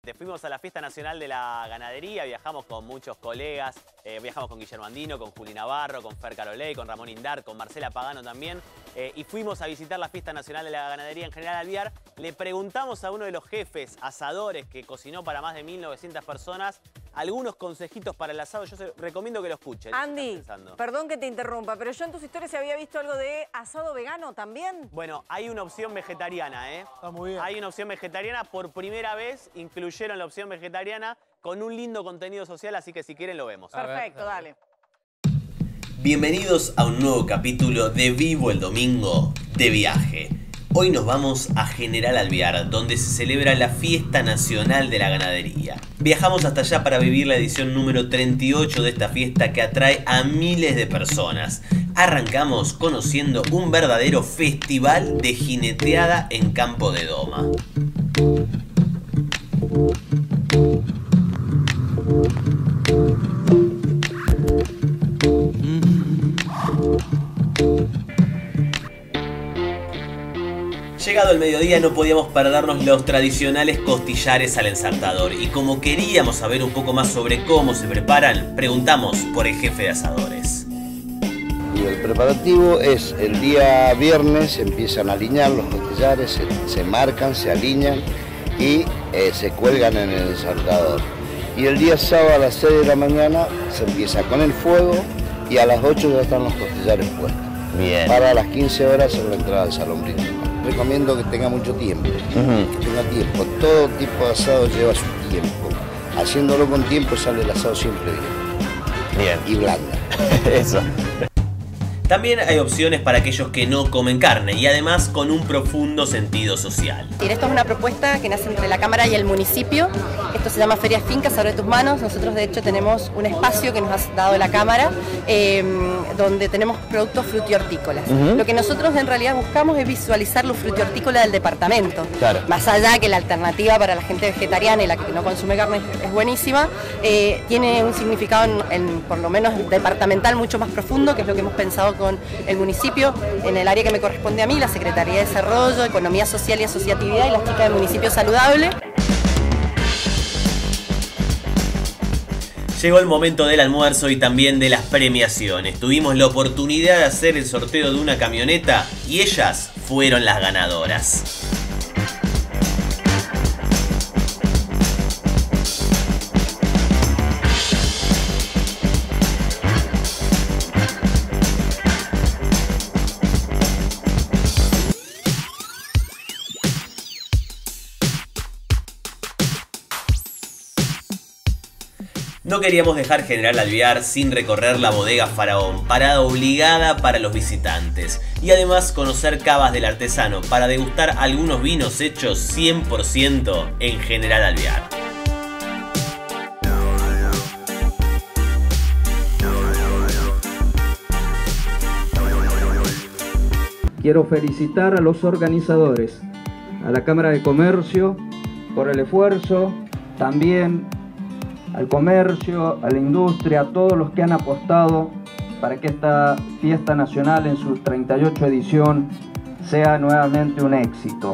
Fuimos a la Fiesta Nacional de la Ganadería, viajamos con muchos colegas, viajamos con Guillermo Andino, con Juli Navarro, con Fer Caroley, con Ramón Indar, con Marcela Pagano también, y fuimos a visitar la Fiesta Nacional de la Ganadería en General Alvear. Le preguntamos a uno de los jefes asadores que cocinó para más de 1900 personas algunos consejitos para el asado. Yo recomiendo que lo escuchen. Andy, perdón que te interrumpa, pero yo en tus historias había visto algo de asado vegano también. Bueno, hay una opción vegetariana, ¿eh? Está muy bien. Hay una opción vegetariana. Por primera vez incluyeron la opción vegetariana con un lindo contenido social, así que si quieren lo vemos. Perfecto, dale. Bienvenidos a un nuevo capítulo de Vivo el Domingo de Viaje. Hoy nos vamos a General Alvear, donde se celebra la Fiesta Nacional de la Ganadería. Viajamos hasta allá para vivir la edición número 38 de esta fiesta que atrae a miles de personas. Arrancamos conociendo un verdadero festival de jineteada en campo de doma. Llegado el mediodía no podíamos perdernos los tradicionales costillares al ensartador y como queríamos saber un poco más sobre cómo se preparan, preguntamos por el jefe de asadores. Y el preparativo es el día viernes, se empiezan a alinear los costillares, se marcan, se alinean y se cuelgan en el ensartador. Y el día sábado a las 6 de la mañana se empieza con el fuego y a las 8 ya están los costillares puestos. Bien. Para las 15 horas en la entrada del salón principal. Recomiendo que tenga mucho tiempo, que tenga tiempo. Todo tipo de asado lleva su tiempo. Haciéndolo con tiempo sale el asado siempre bien. Y blanda. Eso. También hay opciones para aquellos que no comen carne y además con un profundo sentido social. Esto es una propuesta que nace entre la Cámara y el municipio. Esto se llama Feria Fincas, Abre tus manos. Nosotros de hecho tenemos un espacio que nos ha dado la Cámara donde tenemos productos frutihortícolas. Lo que nosotros en realidad buscamos es visualizar lo frutihortícola del departamento. Claro. Más allá que la alternativa para la gente vegetariana y la que no consume carne es buenísima, tiene un significado por lo menos departamental mucho más profundo, que es lo que hemos pensado con el municipio, en el área que me corresponde a mí, la Secretaría de Desarrollo, Economía Social y Asociatividad y las chicas del Municipio Saludable. Llegó el momento del almuerzo y también de las premiaciones. Tuvimos la oportunidad de hacer el sorteo de una camioneta y ellas fueron las ganadoras. No queríamos dejar General Alvear sin recorrer la bodega Faraón, parada obligada para los visitantes, y además conocer cavas del artesano para degustar algunos vinos hechos 100% en General Alvear. Quiero felicitar a los organizadores, a la Cámara de Comercio por el esfuerzo, también al comercio, a la industria, a todos los que han apostado para que esta fiesta nacional en su 38 edición sea nuevamente un éxito.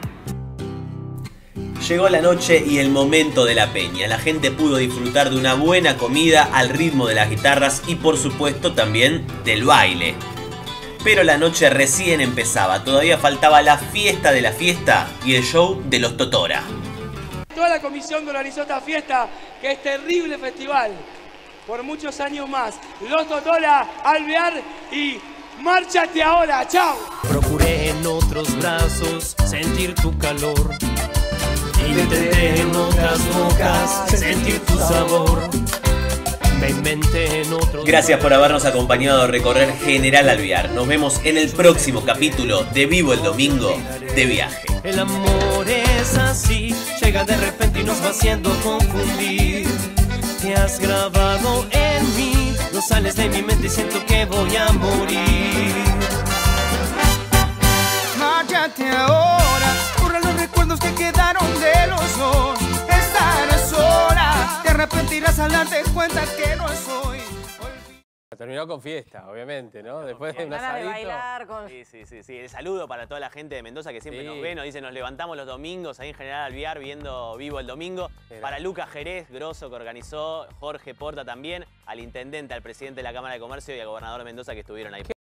Llegó la noche y el momento de la peña. La gente pudo disfrutar de una buena comida al ritmo de las guitarras y por supuesto también del baile. Pero la noche recién empezaba, todavía faltaba la fiesta de la fiesta y el show de los Totora. Toda la comisión que organizó esta fiesta, que es terrible festival, por muchos años más. Los Totora, Alvear y márchate ahora, chao. Procuré en otros brazos sentir tu calor. Intenté en otras bocas sentir tu sabor. Me inventé en otros... Gracias por habernos acompañado a recorrer General Alvear. Nos vemos en el próximo capítulo de Vivo el Domingo de Viaje. El amor es así, llega de repente y nos va haciendo confundir. Te has grabado en mí, no sales de mi mente y siento que voy a morir. Márchate ahora, borra los recuerdos que quedaron de los dos. Estarás sola, te arrepentirás al darte cuenta que no soy. Terminó con fiesta, obviamente, ¿no? Después de un Ganas de asadito. bailar con... Sí. El saludo para toda la gente de Mendoza que siempre nos ve, nos dice, nos levantamos los domingos ahí en General Alvear viendo Vivo el Domingo. Para Lucas Jerez, grosso, que organizó, Jorge Porta también, al intendente, al presidente de la Cámara de Comercio y al gobernador de Mendoza que estuvieron ahí.